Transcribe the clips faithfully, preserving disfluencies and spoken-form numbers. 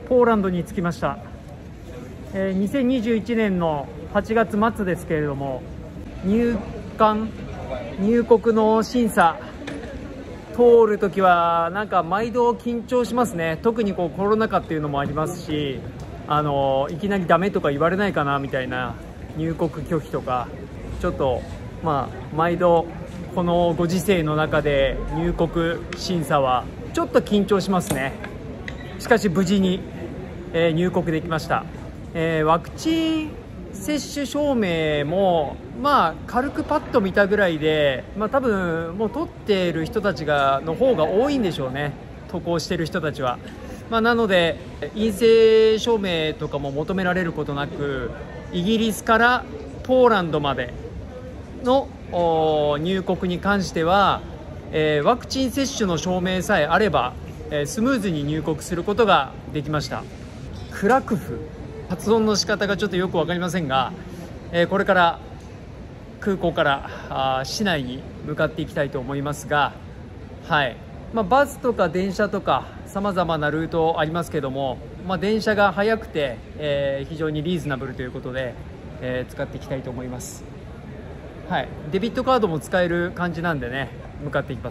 ポーランドに着きました。えー、にせんにじゅういちねんのはちがつ末ですけれども、入管入国の審査通るときはなんか毎度緊張しますね。特にこうコロナ禍っていうのもありますし、あのいきなりダメとか言われないかなみたいな入国拒否とか、ちょっとまあ毎度このご時世の中で入国審査はちょっと緊張しますね。しかし無事に、えー、入国できました。えー、ワクチン接種証明もまあ軽くパッと見たぐらいで、まあ、多分もう取っている人たちがの方が多いんでしょうね、渡航している人たちは。まあ、なので陰性証明とかも求められることなく、イギリスからポーランドまでの入国に関しては、えー、ワクチン接種の証明さえあれば、えー、スムーズに入国することができました。クラクフ、発音の仕方がちょっとよく分かりませんが、えー、これから空港からあ市内に向かっていきたいと思いますが、はいまあ、バスとか電車とかさまざまなルートありますけども、まあ、電車が速くて、えー、非常にリーズナブルということで、えー、使っていきたいと思います。はい、デビットカードも使える感じなんでね、向かっていきます。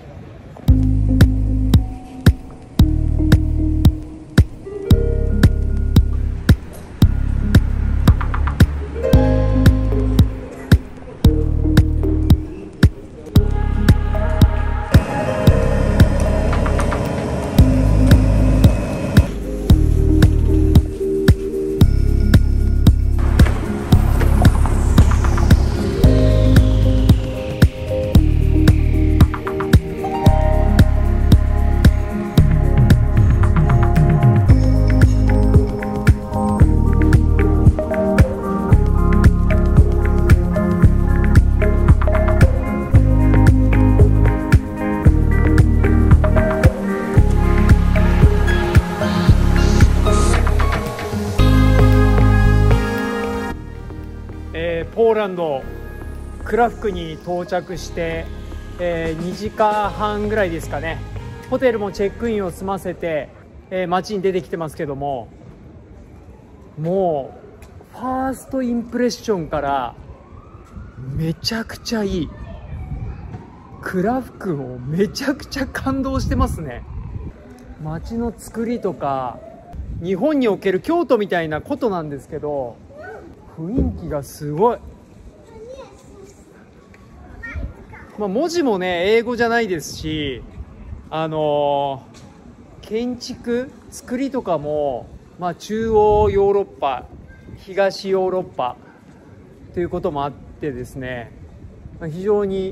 ポーランドクラフクに到着して、えー、にじかんはんぐらいですかね。ホテルもチェックインを済ませて、えー、街に出てきてますけども、もうファーストインプレッションからめちゃくちゃいい。クラフクをめちゃくちゃ感動してますね。街の作りとか、日本における京都みたいなことなんですけど、雰囲気がすごい。まあ、文字もね英語じゃないですし、あのー、建築作りとかも、まあ、中央ヨーロッパ、東ヨーロッパということもあってですね、まあ、非常に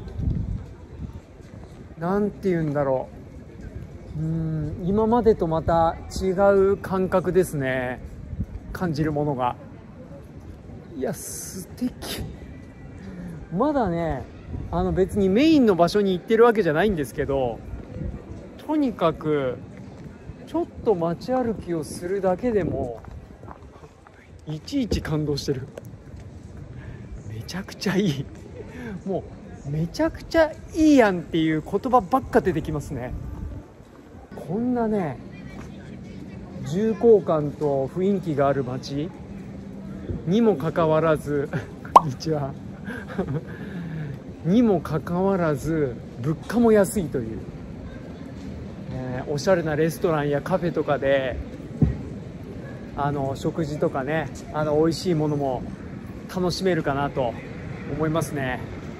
なんて言うんだろう、うーん今までとまた違う感覚ですね、感じるものが。いや素敵。まだねあの別にメインの場所に行ってるわけじゃないんですけど、とにかくちょっと街歩きをするだけでもいちいち感動してる。めちゃくちゃいい。もうめちゃくちゃいいやんっていう言葉ばっか出てきますね。こんなね重厚感と雰囲気がある街にもかかわらずこんにちはにもかかわらず物価も安いという、えー、おしゃれなレストランやカフェとかであの食事とかね、あの美味しいものも楽しめるかなと思いますね。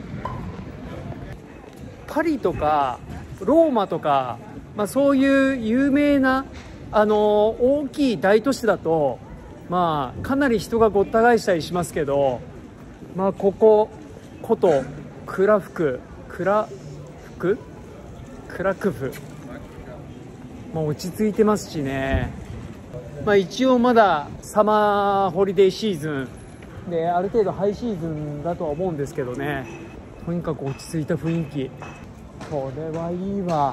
パリとかローマとか、まあ、そういう有名なあの大きい大都市だとまあかなり人がごった返したりしますけど、まあここことクラフククラフククラクフ、まあ、落ち着いてますしね、まあ、一応まだサマーホリデーシーズンである程度ハイシーズンだとは思うんですけどね、とにかく落ち着いた雰囲気、これはいいわ。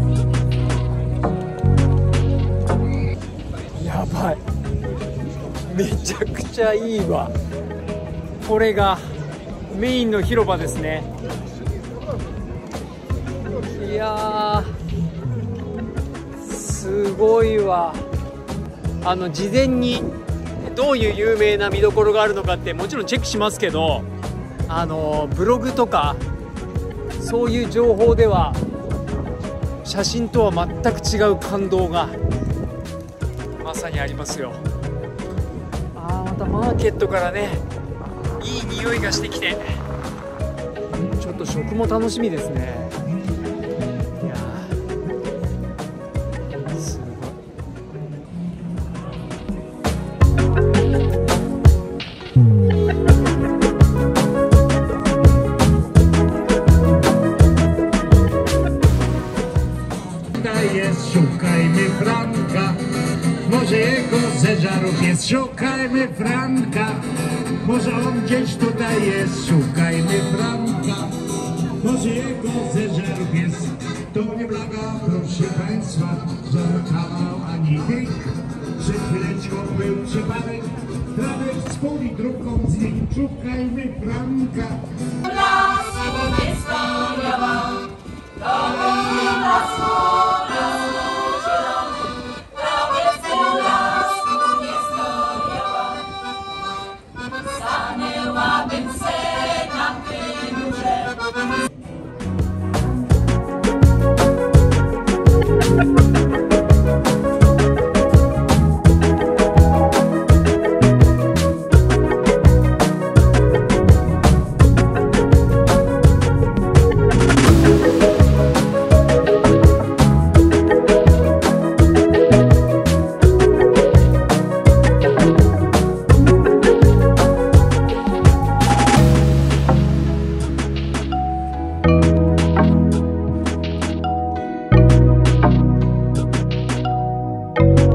やばいめちゃくちゃいいわ。これがメインの広場ですね。いやーすごいわ。あの事前にどういう有名な見どころがあるのかってもちろんチェックしますけど、あのブログとかそういう情報では写真とは全く違う感動がまさにありますよ。あーまたマーケットからねいい匂いがしてきて、ちょっと食も楽しみですね。いやーすごい。 Szukajmy Franka, może jego zeżarów jest. Szukajmy Franka, może on gdzieś tutaj jest. Szukajmy Franka, może jego zeżarów jest. To nie blaga, proszę państwa, że kawał ani pięk. Przed chwileczką był przypadek, trawek z puli drugą z nich. Szukajmy Franka. Las historia wam, to będzie las, las zielony, prawie cały las historia wam. Stanęłabym se na tym drzewie. you